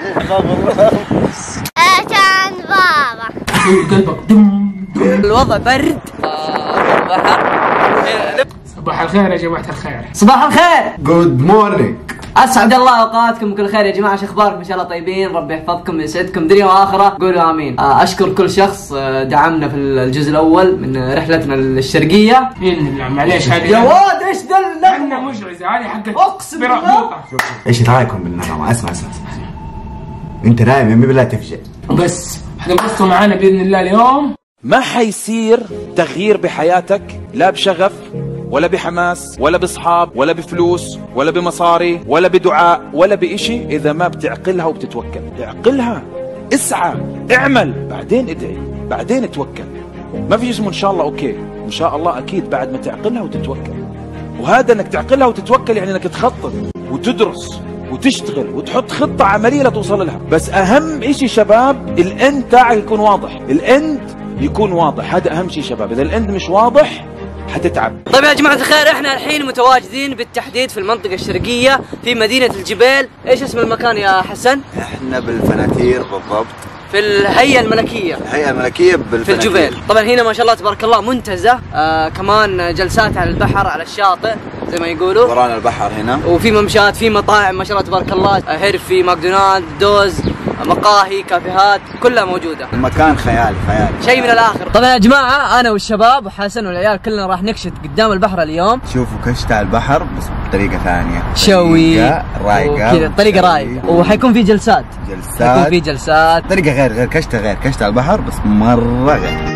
عشان بابا. قلبك دم. الوضع برد. بحر. صباح الخير يا جماعة الخير. صباح الخير. جود مورنينج. اسعد الله اوقاتكم بكل خير يا جماعه، شو اخباركم؟ ان شاء الله طيبين، ربي يحفظكم ويسعدكم دنيا واخره، قولوا امين. اشكر كل شخص دعمنا في الجزء الاول من رحلتنا الشرقيه. معليش هذه يا واد ايش ذا لحمه مشعزه هذه حقت اقسم بالله. ايش رايكم بالنغمه؟ اسمع اسمع اسمع. انت نايم يمي بالله تفجع. بس حتنبسطوا معانا باذن الله اليوم. ما حيصير تغيير بحياتك لا بشغف ولا بحماس ولا بصحاب ولا بفلوس ولا بمصاري ولا بدعاء ولا بإشي إذا ما بتعقلها وبتتوكل. اعقلها، اسعى، اعمل، بعدين ادعي، بعدين توكل. ما في اسمه إن شاء الله أوكي، إن شاء الله أكيد بعد ما تعقلها وتتوكل. وهذا إنك تعقلها وتتوكل يعني إنك تخطط وتدرس وتشتغل وتحط خطة عملية لتوصل لها. بس أهم إشي شباب الإند تاعك يكون واضح، الإند يكون واضح، هذا أهم شيء شباب. إذا الإند مش واضح حتتعب. طيب يا جماعة الخير، احنا الحين متواجدين بالتحديد في المنطقة الشرقية في مدينة الجبيل. ايش اسم المكان يا حسن؟ احنا بالفناتير بالضبط، في الهيئة الملكية. الهيئة الملكية في الجبيل. طبعا هنا ما شاء الله تبارك الله منتزه، كمان جلسات على البحر على الشاطئ زي ما يقولوا. ورانا البحر هنا، وفي ممشات، في مطاعم ما شاء الله تبارك الله، هيرفي، ماكدونالد، دوز، مقاهي، كافيهات، كلها موجودة. المكان خيالي خيالي شيء من الآخر. طبعا يا جماعة أنا والشباب وحسن والعيال كلنا راح نكشت قدام البحر اليوم. شوفوا كشت على البحر بس بطريقة ثانية، شوي رايقة كذا، طريقة رايقة، وحيكون في جلسات. حيكون في جلسات طريقة غير كشتة، غير كشتة على البحر بس مرة غير.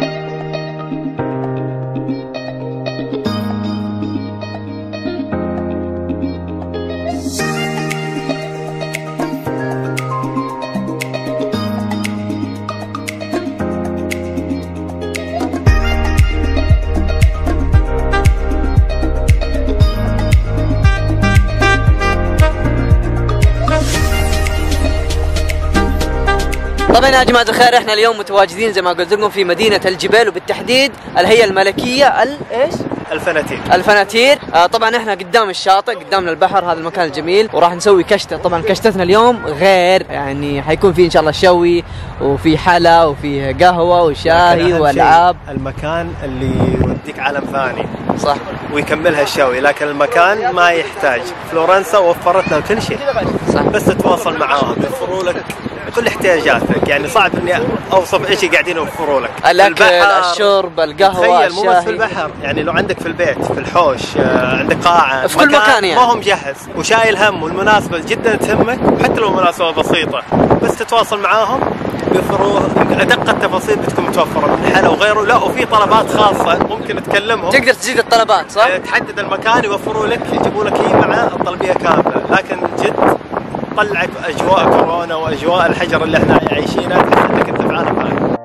طبعا يا جماعة الخير، احنا اليوم متواجدين زي ما قلت لكم في مدينة الجبيل، وبالتحديد الهيئة الملكية ايش؟ الفناتير. طبعا احنا قدام الشاطئ، قدامنا البحر، هذا المكان الجميل، وراح نسوي كشتة. طبعا كشتتنا اليوم غير، يعني حيكون في ان شاء الله شوي وفي حلا وفي قهوة وشاي والعاب. المكان اللي يوديك عالم ثاني صح، ويكملها الشوي، لكن المكان ما يحتاج. فلورنسا وفرت له كل شيء، صح. بس تتواصل معاهم يوفروا لك كل احتياجاتك. يعني صعب اني اوصف ايش قاعدين يوفروا لك. الاكل، الشرب، القهوه، تخيل مو بس في البحر، يعني لو عندك في البيت، في الحوش، عندك قاعه، في كل مكان يعني ما هو مجهز وشايل هم، والمناسبه جدا تهمك حتى لو مناسبه بسيطه، بس تتواصل معاهم بيوفروا ادق التفاصيل بتكون متوفره من حلا وغيره. لا، وفي طلبات خاصه ممكن تكلمهم، تقدر تزيد الطلبات صح؟ تحدد المكان يوفروا لك، يجيبوا لك هي مع الطلبيه كامله. لكن جد طلعك اجواء كورونا واجواء الحجر اللي احنا عايشينها، تحس انك انت في عالم ثاني.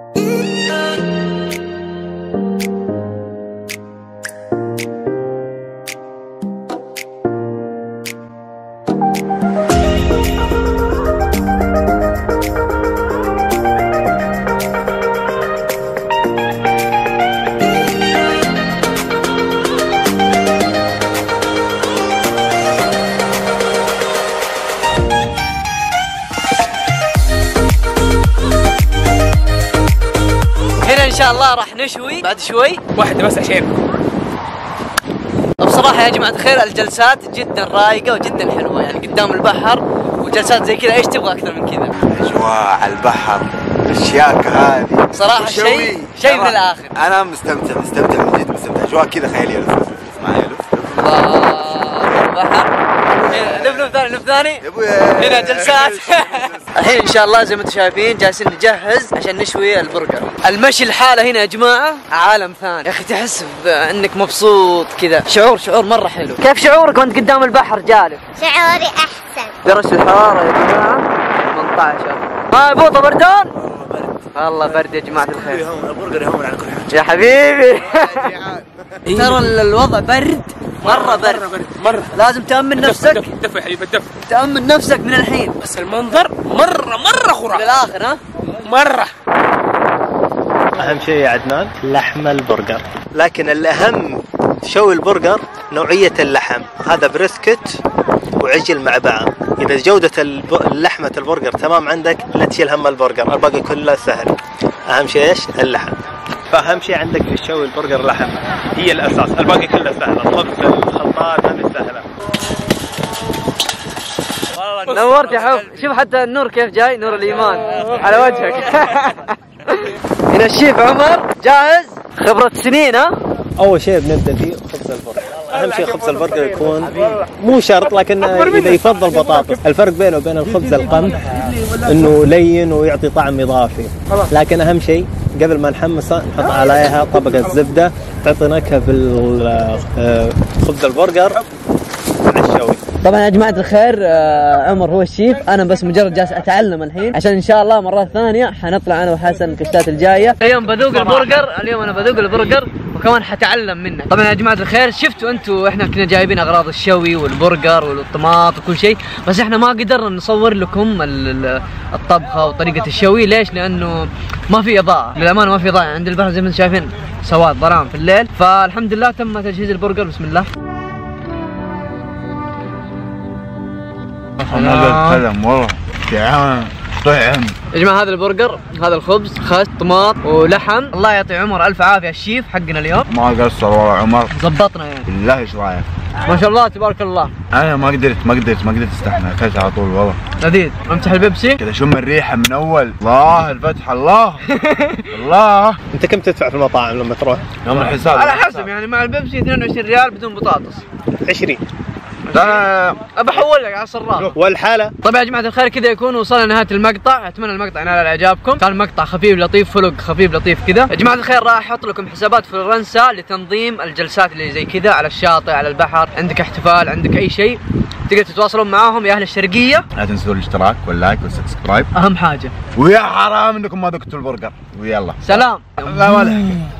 ان شاء الله راح نشوي بعد شوي واحدة بس عشان بصراحة يا جماعة الخير الجلسات جدا رايقة وجدا حلوة، يعني قدام البحر وجلسات زي كذا، ايش تبغى اكثر من كذا؟ اجواء على البحر، الشياكة هذه صراحة شيء من الاخر. انا مستمتع من جد مستمتع. اجواء كذا خيالية. لف معي، لف البحر، لف ثاني هنا جلسات. الحين ان شاء الله زي ما انتم شايفين جالسين نجهز عشان نشوي البرجر. المشي الحالة هنا يا جماعة عالم ثاني يا اخي، تحس انك مبسوط كذا، شعور مرة حلو. كيف شعورك وانت قدام البحر جالس؟ شعوري احسن. درجة الحرارة يا جماعة 18. ما بوطة بردان؟ والله برد يا جماعة الخير. البرجر يهون على كل حاجة يا حبيبي. ترى الوضع برد مرة برد مرة. لازم تأمن نفسك. دف يا حبيبي، الدف. تأمن نفسك من الحين. بس المنظر مرة خرافي للآخر. ها مرة. اهم شيء يا عدنان لحم البرجر، لكن الاهم شوي البرجر نوعية اللحم. هذا بريسكت وعجل مع بعض، اذا جوده اللحمه البرجر تمام عندك لا تشيل هم البرجر، الباقي كله سهل. اهم شيء ايش؟ اللحم. فاهم شيء عندك في الشوي البرجر لحم هي الاساس، الباقي كله سهل، الخبز الخلطات هذه سهله. نورت يا حب. شوف حتى النور كيف جاي، نور الايمان على وجهك. هنا الشيف عمر جاهز، خبرة سنين. ها اول شيء بنبدا فيه خبز البرجر. اهم شيء خبز البرجر يكون مو شرط، لكن اذا يفضل بطاطس. الفرق بينه وبين الخبز القمح انه لين ويعطي طعم اضافي، لكن اهم شيء قبل ما نحمسه نحط عليها طبقه زبده تعطي نكهه في خبز البرجر مع الشوي. طبعا يا جماعة الخير عمر هو الشيف، انا بس مجرد جالس اتعلم الحين، عشان ان شاء الله مرات ثانية حنطلع انا وحسن الكشتات الجاية. اليوم بذوق البرجر، اليوم انا بذوق البرجر وكمان حتعلم منه. طبعا يا جماعة الخير شفتوا انتوا احنا كنا جايبين اغراض الشوي والبرجر والطماط وكل شيء، بس احنا ما قدرنا نصور لكم الطبخة وطريقة الشوي. ليش؟ لانه ما في اضاءة، للامانة ما في اضاءة عند البحر زي ما انتم شايفين، سواد ظلام في الليل. فالحمد لله تم تجهيز البرجر. بسم الله. سلام والله طعم. يا جماعة هذا البرجر، هذا الخبز، خس، طماط ولحم. الله يعطي عمر الف عافية الشيف حقنا اليوم، ما قصر والله عمر، ظبطنا يعني. بالله ايش رايك؟ ما شاء الله تبارك الله. انا ما قدرت استحمل، اكلت على طول والله. لذيذ. امسح البيبسي كذا شم الريحه من اول. الله الفتح الله. الله. انت كم تدفع في المطاعم لما تروح؟ يوم الحساب على حسب يعني، مع البيبسي 22 ريال بدون بطاطس. 20. بحول لك على الصراف. والحالة. طبعا يا جماعة الخير كذا يكون وصلنا لنهاية المقطع، اتمنى المقطع ينال اعجابكم، كان مقطع خفيف لطيف، فلوق خفيف لطيف كذا. يا جماعة الخير راح احط لكم حسابات فرنسا لتنظيم الجلسات اللي زي كذا على الشاطئ، على البحر، عندك احتفال، عندك اي شيء تقدر تتواصلون معاهم يا اهل الشرقية. لا تنسوا الاشتراك واللايك والسبسكرايب، اهم حاجة. ويا حرام انكم ما ذقتوا البرجر. ويلا سلام. لا ولا